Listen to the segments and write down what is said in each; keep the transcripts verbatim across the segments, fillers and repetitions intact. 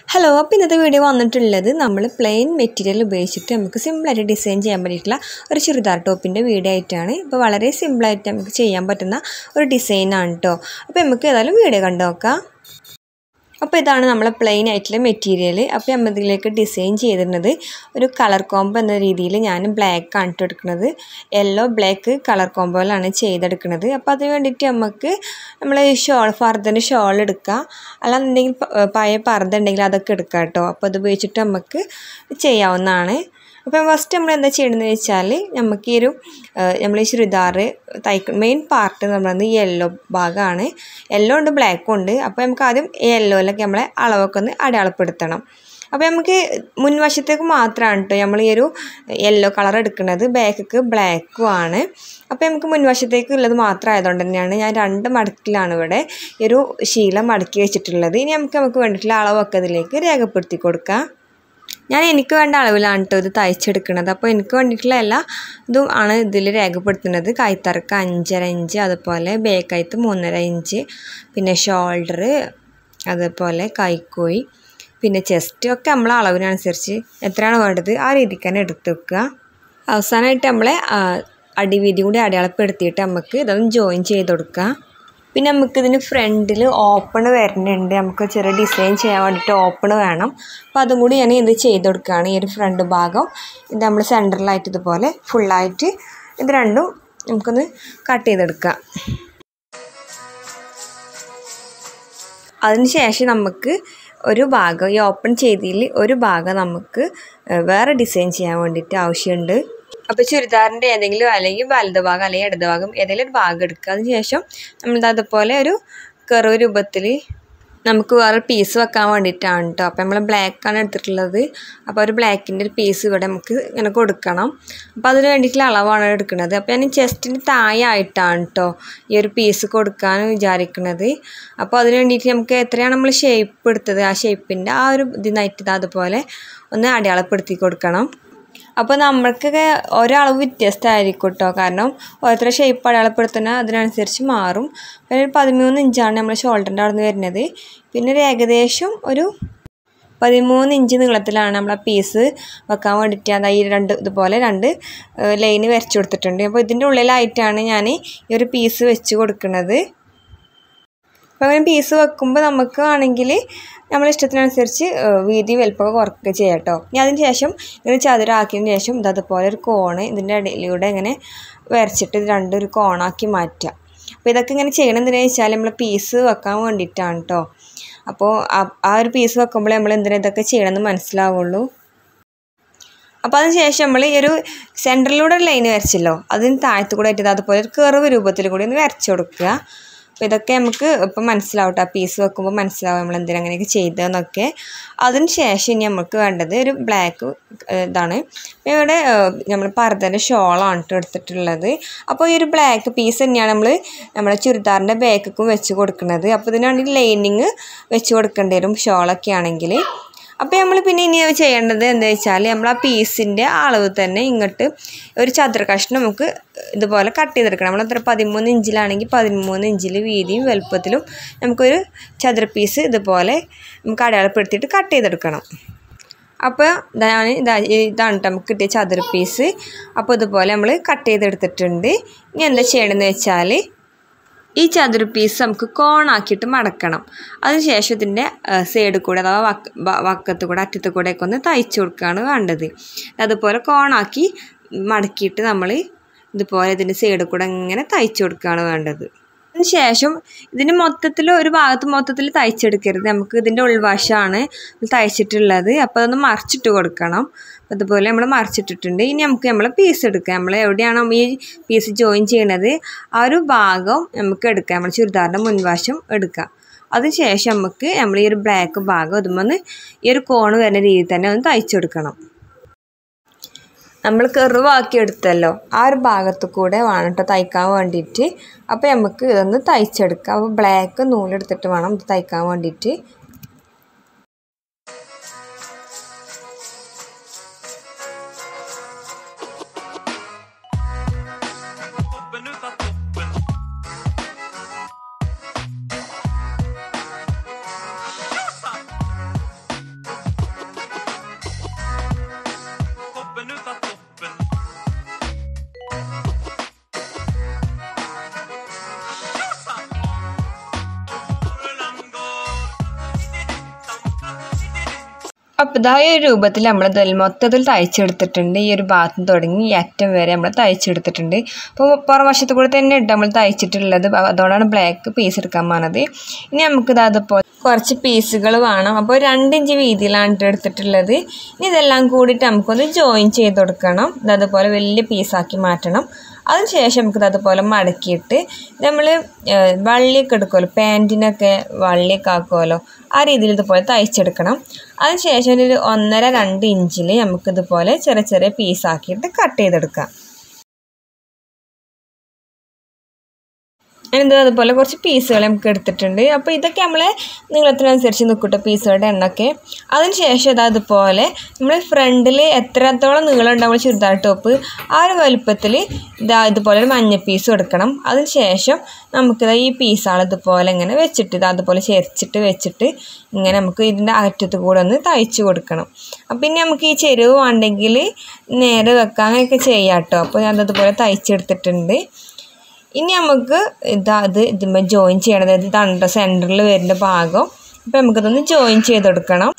Hello അപ്പോൾ ഇന്നത്തെ video വന്നിട്ടുള്ളത് നമ്മൾ പ്ലെയിൻ മെറ്റീരിയൽ ഉപയോഗിച്ചിട്ട് നമുക്ക് സിമ്പിളായിട്ട് ഡിസൈൻ ചെയ്യാൻ പറ്റിയിട്ടുള്ള ഒരു ചുരിദാർ ടോപ്പിൻ്റെ വീഡിയോ ആയിട്ടാണ്. ഇപ്പോൾ വളരെ സിമ്പിളായിട്ട് നമുക്ക് ചെയ്യാൻ പറ്റുന്ന ഒരു ഡിസൈനാണ് കേട്ടോ. അപ്പോൾ നമുക്ക് ഏതായാലും വീഡിയോ കണ്ടു നോക്കാം. അപ്പോൾ ഇതാണ് നമ്മളെ പ്ലെയിൻ ആയിട്ടുള്ള മെറ്റീരിയൽ. അപ്പോൾ നമ്മൾ ഇതിലേക്ക് ഡിസൈൻ ചെയ്തിരുന്നത് ഒരു കളർ കോംബോ എന്ന രീതിയിൽ ഞാൻ ബ്ലാക്ക് ആണ് എടുക്കുന്നത്. യെല്ലോ ബ്ലാക്ക് കളർ കോംബോയിലാണ് ചെയ്തെടുക്കുന്നത്. അപ്പോൾ അതിന് വേണ്ടിയിട്ട് നമുക്ക് നമ്മൾ ഷോൾ ഫർദൻ്റെ ഷോൾ എടുക്കുക, അല്ലാന്നുണ്ടെങ്കിൽ പഴയ പർദ്ദ ഉണ്ടെങ്കിൽ അതൊക്കെ എടുക്കാം കേട്ടോ. അപ്പോൾ അത് ഉപയോഗിച്ചിട്ട് നമുക്ക് ചെയ്യാവുന്നതാണ്. അപ്പോൾ ഫസ്റ്റ് നമ്മൾ എന്താ ചെയ്യണമെന്ന് വെച്ചാൽ നമുക്ക് ഈ ഒരു നമ്മൾ ഈ ചുരിദാർ തയ്ക്ക മെയിൻ പാർട്ട് എന്ന് പറയുന്നത് യെല്ലോ ഭാഗമാണ്. യെല്ലോ ഉണ്ട് ബ്ലാക്കും ഉണ്ട്. അപ്പോൾ നമുക്ക് ആദ്യം യെല്ലോയിലൊക്കെ നമ്മളെ അളവൊക്കെ ഒന്ന് അടയാളപ്പെടുത്തണം. അപ്പോൾ നമുക്ക് മുൻവശത്തേക്ക് മാത്രമാണ് കേട്ടോ നമ്മൾ ഈ ഒരു യെല്ലോ കളർ എടുക്കുന്നത്, ബാക്കിക്ക് ബ്ലാക്കും ആണ്. അപ്പോൾ നമുക്ക് മുൻവശത്തേക്ക് ഉള്ളത് മാത്രം ആയതുകൊണ്ട് തന്നെയാണ് ഞാൻ രണ്ട് മടക്കിലാണ് ഇവിടെ ഈ ഒരു ശീല മടക്കി വെച്ചിട്ടുള്ളത്. ഇനി നമുക്ക് നമുക്ക് വേണ്ടിയിട്ടുള്ള അളവൊക്കെ ഇതിലേക്ക് രേഖപ്പെടുത്തി കൊടുക്കാം. ഞാൻ എനിക്ക് വേണ്ട അളവിലാണ് കേട്ടോ ഇത് തയ്ച്ചെടുക്കുന്നത്. അപ്പോൾ എനിക്ക് വേണ്ടിയിട്ടുള്ള എല്ലാ ഇതും ആണ് ഇതിൽ രേഖപ്പെടുത്തുന്നത്. കൈത്തറക്ക് അഞ്ചര ഇഞ്ച്, അതുപോലെ ബേക്കൈത്ത് മൂന്നര ഇഞ്ച്, പിന്നെ ഷോൾഡർ, അതുപോലെ കൈക്കോയി, പിന്നെ ചെസ്റ്റ് ഒക്കെ നമ്മളെ അളവിനനുസരിച്ച് എത്രയാണ് വേണ്ടത് ആ രീതിക്ക് തന്നെ എടുത്ത് വെക്കുക. അവസാനമായിട്ട് നമ്മളെ അടിവീതി കൂടി അടയാളപ്പെടുത്തിയിട്ട് നമുക്ക് ഇതൊന്ന് ജോയിൻ ചെയ്ത് കൊടുക്കുക. പിന്നെ നമുക്കിതിന് ഫ്രണ്ടിൽ ഓപ്പൺ വരുന്നുണ്ട്, നമുക്ക് ചെറിയ ഡിസൈൻ ചെയ്യാൻ വേണ്ടിയിട്ട് ഓപ്പൺ വേണം. അപ്പോൾ അതും കൂടി ഞാൻ ഇത് ചെയ്ത് കൊടുക്കുകയാണ്. ഈ ഒരു ഫ്രണ്ട് ഭാഗം ഇത് നമ്മൾ സെൻറ്ററിലായിട്ട് ഇതുപോലെ ഫുള്ളായിട്ട് ഇത് രണ്ടും നമുക്കൊന്ന് കട്ട് ചെയ്തെടുക്കാം. അതിന് ശേഷം നമുക്ക് ഒരു ഭാഗം ഈ ഓപ്പൺ ചെയ്തതിൽ ഒരു ഭാഗം നമുക്ക് വേറെ ഡിസൈൻ ചെയ്യാൻ വേണ്ടിയിട്ട് ആവശ്യമുണ്ട്. അപ്പോൾ ചുരിദാറിൻ്റെ ഏതെങ്കിലും അല്ലെങ്കിൽ വലത് ഭാഗം അല്ലെങ്കിൽ ഇടത് ഭാഗം ഏതെങ്കിലും ഒരു ഭാഗം എടുക്കുക. അതിന് ശേഷം നമ്മൾ അതുപോലെ ഒരു കർവ് രൂപത്തിൽ നമുക്ക് വേറെ പീസ് വെക്കാൻ വേണ്ടിയിട്ടാണ് കേട്ടോ. അപ്പോൾ നമ്മൾ ബ്ലാക്കാണ് എടുത്തിട്ടുള്ളത്. അപ്പോൾ ഒരു ബ്ലാക്കിൻ്റെ ഒരു പീസ് ഇവിടെ നമുക്ക് ഇങ്ങനെ കൊടുക്കണം. അപ്പോൾ അതിന് വേണ്ടിയിട്ടുള്ള അളവാണ് എടുക്കുന്നത്. അപ്പോൾ ഞാൻ ചെസ്റ്റിന് താഴെയായിട്ടാണ് കേട്ടോ ഈ ഒരു പീസ് കൊടുക്കാൻ വിചാരിക്കുന്നത്. അപ്പോൾ അതിന് വേണ്ടിയിട്ട് നമുക്ക് എത്രയാണ് നമ്മൾ ഷേപ്പ് എടുത്തത് ആ ഷേപ്പിൻ്റെ ആ ഒരു ഇതിനായിട്ട് അതുപോലെ ഒന്ന് അടയാളപ്പെടുത്തി കൊടുക്കണം. അപ്പോൾ നമ്മൾക്കൊക്കെ ഒരളവ് വ്യത്യസ്തമായിരിക്കും കേട്ടോ, കാരണം ഓരോരുത്തരുടെ ഷേപ്പ് അടയാളപ്പെടുത്തുന്ന അതിനനുസരിച്ച് മാറും. പിന്നെ ഒരു പതിമൂന്ന് ഇഞ്ചാണ് നമ്മൾ ഷോൾഡറിൻ്റെ അവിടെ നിന്ന് വരുന്നത്. പിന്നെ ഒരു ഏകദേശം ഒരു പതിമൂന്ന് ഇഞ്ച് നീളത്തിലാണ് നമ്മൾ ആ പീസ് വെക്കാൻ വേണ്ടിയിട്ട് അതായത് ഈ രണ്ട് ഇതുപോലെ രണ്ട് ലൈന് വരച്ചു കൊടുത്തിട്ടുണ്ട്. അപ്പോൾ ഇതിൻ്റെ ഉള്ളിലായിട്ടാണ് ഞാൻ ഈ ഒരു പീസ് വെച്ച് കൊടുക്കുന്നത്. അപ്പോൾ അങ്ങനെ പീസ് വെക്കുമ്പോൾ നമുക്ക് ആണെങ്കിൽ നമ്മളെ ഇഷ്ടത്തിനനുസരിച്ച് വീതി വലുപ്പമൊക്കെ കുറയ്ക്കുക ചെയ്യാം കേട്ടോ. ഇനി അതിന് ശേഷം ഇങ്ങനെ ചതുരാക്കിയതിന് ശേഷം ഇത് അതുപോലെ ഒരു കോണ് ഇതിൻ്റെ ഇടയിലൂടെ ഇങ്ങനെ വരച്ചിട്ട് ഇത് രണ്ടൊരു കോണാക്കി മാറ്റുക. അപ്പോൾ ഇതൊക്കെ ഇങ്ങനെ ചെയ്യണം എന്തിനാ വെച്ചാൽ നമ്മൾ പീസ് വെക്കാൻ വേണ്ടിയിട്ടാണ് കേട്ടോ. അപ്പോൾ ആ ഒരു പീസ് വെക്കുമ്പോൾ നമ്മൾ എന്തിനാ ഇതൊക്കെ ചെയ്യണമെന്ന് മനസ്സിലാവുള്ളൂ. അപ്പോൾ അതിന് ശേഷം നമ്മൾ ഈ ഒരു സെൻറ്ററിലൂടെ ഒരു ലൈന് വരച്ചല്ലോ, അതിന് താഴത്ത് കൂടെ ആയിട്ട് അതുപോലെ ഒരു കർവ് രൂപത്തിൽ കൂടി ഒന്ന് വരച്ച് കൊടുക്കുക. അപ്പോൾ ഇതൊക്കെ നമുക്ക് ഇപ്പം മനസ്സിലാവും കേട്ടോ, പീസ് വെക്കുമ്പോൾ മനസ്സിലാവും നമ്മൾ എന്തിനാ അങ്ങനെയൊക്കെ ചെയ്തതെന്നൊക്കെ. അതിന് ശേഷം ഇനി നമുക്ക് വേണ്ടത് ഒരു ബ്ലാക്ക് ഇതാണ്. ഇവിടെ നമ്മൾ പർദ്ദൻ്റെ ഷോളാണ് കേട്ടോ എടുത്തിട്ടുള്ളത്. അപ്പോൾ ഈ ഒരു ബ്ലാക്ക് പീസ് തന്നെയാണ് നമ്മൾ നമ്മുടെ ചുരിദാറിൻ്റെ ബാക്കും വെച്ച് കൊടുക്കുന്നത്. അപ്പോൾ ഇതിനാണെങ്കിൽ ലൈനിങ് വെച്ച് കൊടുക്കേണ്ടി വരും ഷോളൊക്കെ ആണെങ്കിൽ. അപ്പോൾ നമ്മൾ പിന്നെ ഇനി ചെയ്യേണ്ടത് എന്താ വെച്ചാൽ നമ്മൾ ആ പീസിൻ്റെ അളവ് തന്നെ ഇങ്ങോട്ട് ഒരു ചതുര കഷ്ണം നമുക്ക് ഇതുപോലെ കട്ട് ചെയ്തെടുക്കണം. നമ്മളത്ര പതിമൂന്ന് ഇഞ്ചിലാണെങ്കിൽ പതിമൂന്ന് ഇഞ്ചിൽ വീതിയും വലുപ്പത്തിലും നമുക്കൊരു ചതുര പീസ് ഇതുപോലെ നമുക്ക് അടയാളപ്പെടുത്തിയിട്ട് കട്ട് ചെയ്തെടുക്കണം. അപ്പോൾ ഇതാണ് ഇതാ ഇതാണ് കേട്ടോ നമുക്ക് കിട്ടിയ ചതുര പീസ്. അപ്പോൾ ഇതുപോലെ നമ്മൾ കട്ട് ചെയ്തെടുത്തിട്ടുണ്ട്. ഇനി എന്താ ചെയ്യണമെന്ന് വെച്ചാൽ ഈ ചതുര പീസ് നമുക്ക് കോണാക്കിയിട്ട് മടക്കണം. അതിനുശേഷം ഇതിൻ്റെ സൈഡിൽ കൂടെ അഥവാ വക്ക വക്കത്ത് കൂടെ അറ്റത്ത് കൂടെയൊക്കെ ഒന്ന് തയ്ച്ചു കൊടുക്കുകയാണ് വേണ്ടത്. അതുപോലെ കോണാക്കി മടക്കിയിട്ട് നമ്മൾ ഇതുപോലെ ഇതിൻ്റെ സൈഡിൽ കൂടെ ഇങ്ങനെ തയ്ച്ചു കൊടുക്കുകയാണ് വേണ്ടത്. അതിന് ശേഷം ഇതിന് മൊത്തത്തിൽ ഒരു ഭാഗത്ത് മൊത്തത്തിൽ തയ്ച്ചെടുക്കരുത്, നമുക്ക് ഇതിൻ്റെ ഉൾവശമാണ് തയ്ച്ചിട്ടുള്ളത്. അപ്പോൾ അതൊന്ന് മറിച്ചിട്ട് കൊടുക്കണം. അപ്പോൾ അതുപോലെ നമ്മൾ മറിച്ചിട്ടിട്ടുണ്ട്. ഇനി നമുക്ക് നമ്മൾ പീസ് എടുക്കാം. നമ്മൾ എവിടെയാണോ ഈ പീസ് ജോയിൻ ചെയ്യണത് ആ ഒരു ഭാഗം നമുക്ക് എടുക്കാം. നമ്മൾ ചുരിദാറിൻ്റെ മുൻവശം എടുക്കാം. അതിന് ശേഷം നമുക്ക് നമ്മൾ ഈ ഒരു ബ്ലാക്ക് ഭാഗം അതുമൊന്ന് ഈ ഒരു കോണ് വരുന്ന രീതിയിൽ തന്നെ ഒന്ന് തയ്ച്ചെടുക്കണം. നമ്മൾ കർവാക്കി എടുത്തല്ലോ ആ ഒരു ഭാഗത്ത് കൂടെ വേണം കേട്ടോ തയ്ക്കാൻ വേണ്ടിയിട്ട്. അപ്പോൾ നമുക്ക് ഇതൊന്ന് തയ്ച്ചെടുക്കാം. അപ്പോൾ ബ്ലാക്ക് നൂലെടുത്തിട്ട് വേണം ഇത് തയ്ക്കാൻ വേണ്ടിയിട്ട്. അപ്പോൾ ഇതാ ഈ ഒരു രൂപത്തിൽ നമ്മൾ ഇതിൽ മൊത്തത്തിൽ തയ്ച്ചെടുത്തിട്ടുണ്ട്. ഈ ഒരു ഭാഗത്ത് തുടങ്ങി ഈ അറ്റം വരെ നമ്മൾ തയ്ച്ചെടുത്തിട്ടുണ്ട്. അപ്പോൾ പുറവശത്ത് കൂടെ തന്നെ ഇട്ട് നമ്മൾ തയ്ച്ചിട്ടുള്ളത്. അതോടാണ് ബ്ലാക്ക് പീസ് എടുക്കാൻ പോകുന്നത്. ഇനി നമുക്കിത് അതുപോലെ കുറച്ച് പീസുകൾ വേണം. അപ്പോൾ രണ്ട് ഇഞ്ച് വീതിയിലാണ് ഇട്ട് എടുത്തിട്ടുള്ളത്. ഇനി ഇതെല്ലാം കൂടിയിട്ട് നമുക്കൊന്ന് ജോയിൻ ചെയ്ത് കൊടുക്കണം. ഇതതുപോലെ വലിയ പീസാക്കി മാറ്റണം. അതിനുശേഷം നമുക്കിത് അതുപോലെ മടക്കിയിട്ട് നമ്മൾ വള്ളിയൊക്കെ എടുക്കുമല്ലോ, പാൻറ്റിനൊക്കെ വള്ളിയൊക്കെ ആക്കുമല്ലോ, ആ രീതിയിൽ ഇതുപോലെ തയ്ച്ചെടുക്കണം. അതിനുശേഷം ഒരു ഒന്നര രണ്ട് ഇഞ്ചിൽ നമുക്കിതുപോലെ ചെറിയ ചെറിയ പീസാക്കിയിട്ട് കട്ട് ചെയ്തെടുക്കാം. അതിന് അതുപോലെ കുറച്ച് പീസുകൾ നമുക്ക് എടുത്തിട്ടുണ്ട്. അപ്പോൾ ഇതൊക്കെ നമ്മൾ നീളത്തിനനുസരിച്ച് നിൽക്കട്ടെ പീസുകളുടെ എണ്ണൊക്കെ. അതിന് ശേഷം ഇത് അതുപോലെ നമ്മൾ ഫ്രണ്ടിൽ എത്രത്തോളം നീളം ഉണ്ടാവും ചുരിദാർ ടോപ്പ് ആ ഒരു വലുപ്പത്തിൽ ഇതാ ഇതുപോലെ ഒരു മഞ്ഞ പീസും എടുക്കണം. അതിന് ശേഷം നമുക്കിത് ഈ പീസാണ് ഇതുപോലെ ഇങ്ങനെ വെച്ചിട്ട് ഇത് അതുപോലെ ചേർച്ചിട്ട് വെച്ചിട്ട് ഇങ്ങനെ നമുക്ക് ഇതിൻ്റെ അറ്റത്ത് കൂടെ ഒന്ന് തയ്ച്ച് കൊടുക്കണം. അപ്പം പിന്നെ നമുക്ക് ഈ ചെരുവ് വേണ്ടെങ്കിൽ നേരെ വെക്കാം, അങ്ങനെയൊക്കെ ചെയ്യാം കേട്ടോ. അപ്പോൾ ഞാൻ അതുപോലെ തയ്ച്ചെടുത്തിട്ടുണ്ട്. ഇനി നമുക്ക് ഇതാ ഇത് ഇതുമ്പോൾ ജോയിൻ ചെയ്യണത് ഇതാണ് സെൻറ്ററിൽ വരുന്ന ഭാഗം. അപ്പോൾ നമുക്കിതൊന്ന് ജോയിൻ ചെയ്തെടുക്കണം.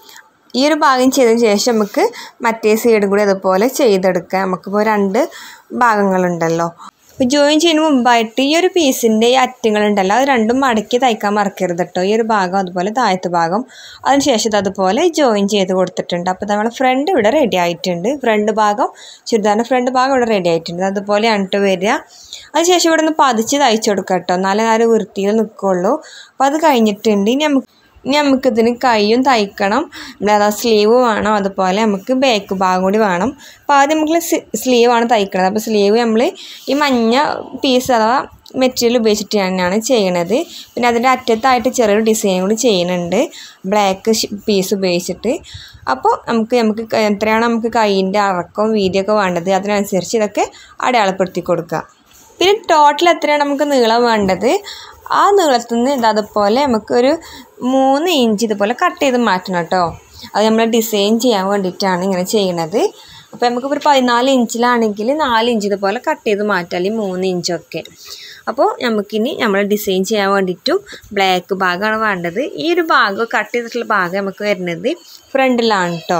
ഈ ഒരു ഭാഗം ചെയ്തതിന് ശേഷം നമുക്ക് മറ്റേ സൈഡും കൂടി അതുപോലെ ചെയ്തെടുക്കാം. നമുക്കിപ്പോൾ രണ്ട് ഭാഗങ്ങളുണ്ടല്ലോ. അപ്പോൾ ജോയിൻ ചെയ്യുന്ന മുമ്പായിട്ട് ഈ ഒരു പീസിൻ്റെ ഈ അറ്റങ്ങളുണ്ടല്ലോ അത് രണ്ടും മടക്കി തയ്ക്കാൻ മറക്കരുത് കേട്ടോ. ഈ ഒരു ഭാഗം അതുപോലെ താഴത്തെ ഭാഗം. അതിന് ശേഷം ഇത് അതുപോലെ ജോയിൻ ചെയ്ത് കൊടുത്തിട്ടുണ്ട്. അപ്പോൾ നമ്മുടെ ഫ്രണ്ട് ഇവിടെ റെഡി ആയിട്ടുണ്ട്. ഫ്രണ്ട് ഭാഗം ചുരിദാറിൻ്റെ ഫ്രണ്ട് ഭാഗം ഇവിടെ റെഡി ആയിട്ടുണ്ട്. അതുപോലെയാണ് കേട്ടോ വരിക. അതിനുശേഷം ഇവിടെ നിന്ന് പതിച്ച് തയ്ച്ചു കൊടുക്കാം കേട്ടോ, എന്നാലേ ആ ഒരു വൃത്തിയിൽ നിൽക്കുള്ളൂ. അപ്പോൾ അത് കഴിഞ്ഞിട്ടുണ്ട്. ഇനി നമുക്ക് ഇനി നമുക്കിതിന് കൈയും തയ്ക്കണം. അതാ സ്ലീവ് വേണം, അതുപോലെ നമുക്ക് ബാക്ക് ഭാഗം കൂടി വേണം. അപ്പോൾ ആദ്യം നമുക്ക് സ്ലീവാണ് തയ്ക്കുന്നത്. അപ്പോൾ സ്ലീവ് നമ്മൾ ഈ മഞ്ഞ പീസ് അഥവാ മെറ്റീരിയൽ ഉപയോഗിച്ചിട്ട് തന്നെയാണ് ചെയ്യണത്. പിന്നെ അതിൻ്റെ അറ്റത്തായിട്ട് ചെറിയൊരു ഡിസൈൻ കൂടി ചെയ്യുന്നുണ്ട് ബ്ലാക്ക് പീസ് ഉപയോഗിച്ചിട്ട്. അപ്പോൾ നമുക്ക് നമുക്ക് എത്രയാണ് നമുക്ക് കൈയിൻ്റെ അറക്കവും വീതിയൊക്കെ വേണ്ടത് അതിനനുസരിച്ച് ഇതൊക്കെ അടയാളപ്പെടുത്തി കൊടുക്കുക. പിന്നെ ടോട്ടൽ എത്രയാണ് നമുക്ക് നീളം വേണ്ടത് ആ നീളത്തിൽ നിന്ന് ഇത് അതുപോലെ നമുക്കൊരു മൂന്ന് ഇഞ്ച് ഇതുപോലെ കട്ട് ചെയ്ത് മാറ്റണം കേട്ടോ. അത് നമ്മൾ ഡിസൈൻ ചെയ്യാൻ വേണ്ടിയിട്ടാണ് ഇങ്ങനെ ചെയ്യണത്. അപ്പോൾ നമുക്കിപ്പോൾ ഒരു പതിനാല് ഇഞ്ചിലാണെങ്കിൽ നാല് ഇഞ്ച് ഇതുപോലെ കട്ട് ചെയ്ത് മാറ്റാം, അല്ലെങ്കിൽ മൂന്ന് ഇഞ്ചൊക്കെ. അപ്പോൾ നമുക്കിനി നമ്മൾ ഡിസൈൻ ചെയ്യാൻ വേണ്ടിയിട്ടും ബ്ലാക്ക് ഭാഗമാണ് വേണ്ടത്. ഈ ഒരു ഭാഗം കട്ട് ചെയ്തിട്ടുള്ള ഭാഗം നമുക്ക് വരുന്നത് ഫ്രണ്ടിലാണ് കേട്ടോ.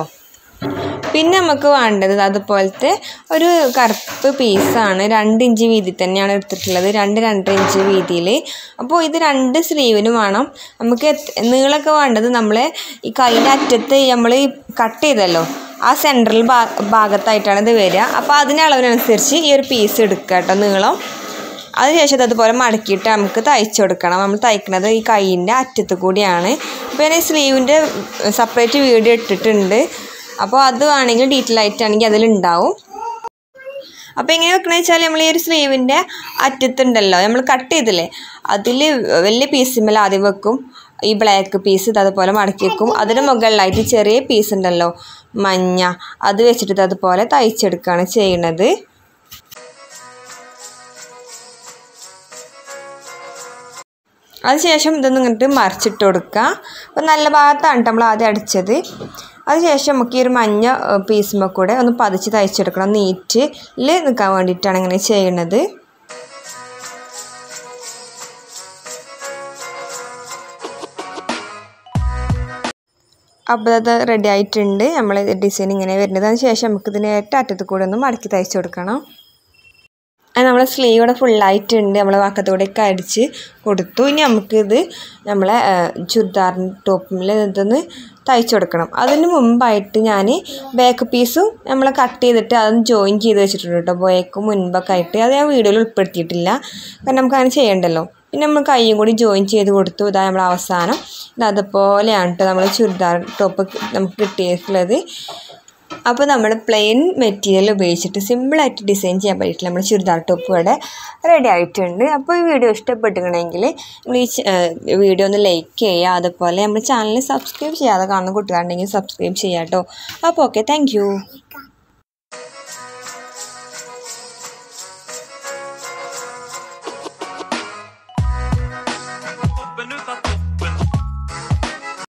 പിന്നെ നമുക്ക് വേണ്ടത് അതുപോലത്തെ ഒരു കറുപ്പ് പീസാണ്. രണ്ട് ഇഞ്ച് വീതി തന്നെയാണ് എടുത്തിട്ടുള്ളത്, രണ്ട് രണ്ടര ഇഞ്ച് വീതിയിൽ. അപ്പോൾ ഇത് രണ്ട് സ്ലീവിനും വേണം. നമുക്ക് നീളമൊക്കെ വേണ്ടത് നമ്മൾ ഈ കൈയിൻ്റെ അറ്റത്ത് നമ്മൾ കട്ട് ചെയ്തല്ലോ ആ സെൻട്രൽ ഭാ ഭാഗത്തായിട്ടാണ് ഇത് വരിക. അപ്പോൾ അതിൻ്റെ അളവിനനുസരിച്ച് ഈ ഒരു പീസ് എടുക്കുക കേട്ടോ നീളം. അതിനുശേഷം അതുപോലെ മടക്കിയിട്ട് നമുക്ക് തയ്ച്ചു കൊടുക്കണം. നമ്മൾ തയ്ക്കുന്നത് ഈ കൈയിൻ്റെ അറ്റത്ത് കൂടിയാണ്. പിന്നെ സ്ലീവിൻ്റെ സെപ്പറേറ്റ് വീഡിയോ ഇട്ടിട്ടുണ്ട്. അപ്പോൾ അത് വേണമെങ്കിൽ ഡീറ്റെയിൽ ആയിട്ടാണെങ്കിൽ അതിലുണ്ടാവും. അപ്പോൾ എങ്ങനെ വെക്കണമെന്ന് വെച്ചാൽ നമ്മൾ ഈ ഒരു സ്ലീവിൻ്റെ അറ്റത്തുണ്ടല്ലോ നമ്മൾ കട്ട് ചെയ്തില്ലേ അതിൽ വലിയ പീസുമ്മൽ ആദ്യം വെക്കും ഈ ബ്ലാക്ക് പീസ് ഇത് അതുപോലെ മടക്കി വെക്കും. അതിന് മുകളിലായിട്ട് ചെറിയ പീസ് ഉണ്ടല്ലോ മഞ്ഞ അത് വെച്ചിട്ട് അതുപോലെ തയ്ച്ചെടുക്കുകയാണ് ചെയ്യണത്. അതിനുശേഷം ഇതൊന്നും ഇങ്ങോട്ട് മറിച്ചിട്ട് കൊടുക്കുക. അപ്പോൾ നല്ല ഭാഗത്താണ് നമ്മൾ ആദ്യം അടിച്ചത്. അതിനുശേഷം നമുക്ക് ഈ ഒരു മഞ്ഞ പീസുമ്പോൾ കൂടെ ഒന്ന് പതിച്ച് തയ്ച്ചെടുക്കണം. നീറ്റിൽ നിൽക്കാൻ വേണ്ടിയിട്ടാണ് ഇങ്ങനെ ചെയ്യണത്. അപ്പോൾ അത് റെഡി ആയിട്ടുണ്ട്. നമ്മൾ ഡിസൈൻ ഇങ്ങനെ വരുന്നത്. അതിന് ശേഷം നമുക്ക് ഇതിന് ഏറ്റവും അറ്റത്ത് കൂടെ ഒന്ന് മടക്കി തയ്ച്ചു കൊടുക്കണം. അത് നമ്മളെ സ്ലീവ് ഇവിടെ ഫുള്ളായിട്ടുണ്ട്. നമ്മൾ വക്കത്തൂടെയൊക്കെ അടിച്ച് കൊടുത്തു. ഇനി നമുക്കിത് നമ്മളെ ചുരിദാറിൻ്റെ ടോപ്പിൽ ഇതൊന്ന് തയ്ച്ചു കൊടുക്കണം. അതിന് മുമ്പായിട്ട് ഞാൻ ബാക്ക് പീസും നമ്മൾ കട്ട് ചെയ്തിട്ട് അതൊന്ന് ജോയിൻ ചെയ്ത് വെച്ചിട്ടുണ്ട് കേട്ടോ. ബാക്ക് മുൻപൊക്കെ ആയിട്ട് അത് ഞാൻ വീഡിയോയിൽ ഉൾപ്പെടുത്തിയിട്ടില്ല, കാരണം നമുക്ക് അങ്ങനെ ചെയ്യണ്ടല്ലോ. പിന്നെ നമ്മൾ കൈയും കൂടി ജോയിൻ ചെയ്ത് കൊടുത്തു. ഇതാ നമ്മൾ അവസാനം ഇത് അതുപോലെയാണ് കേട്ടോ നമ്മൾ ചുരിദാർ ടോപ്പ് നമുക്ക് കിട്ടിയിട്ടുള്ളത്. അപ്പോൾ നമ്മൾ പ്ലെയിൻ മെറ്റീരിയൽ ഉപയോഗിച്ചിട്ട് സിമ്പിളായിട്ട് ഡിസൈൻ ചെയ്യാൻ പറ്റിയിട്ട് നമ്മൾ ചുരിദാർ ടോപ്പ് ഇവിടെ റെഡി ആയിട്ടുണ്ട്. അപ്പോൾ ഈ വീഡിയോ ഇഷ്ടപ്പെട്ടിട്ടുണ്ടെങ്കിൽ നമ്മൾ ഈ വീഡിയോ ഒന്ന് ലൈക്ക് ചെയ്യുക. അതുപോലെ നമ്മൾ ചാനൽ സബ്സ്ക്രൈബ് ചെയ്യാതെ കാണുന്ന കൂട്ടുകാരുണ്ടെങ്കിൽ സബ്സ്ക്രൈബ് ചെയ്യാം കേട്ടോ. അപ്പോൾ ഓക്കെ, താങ്ക്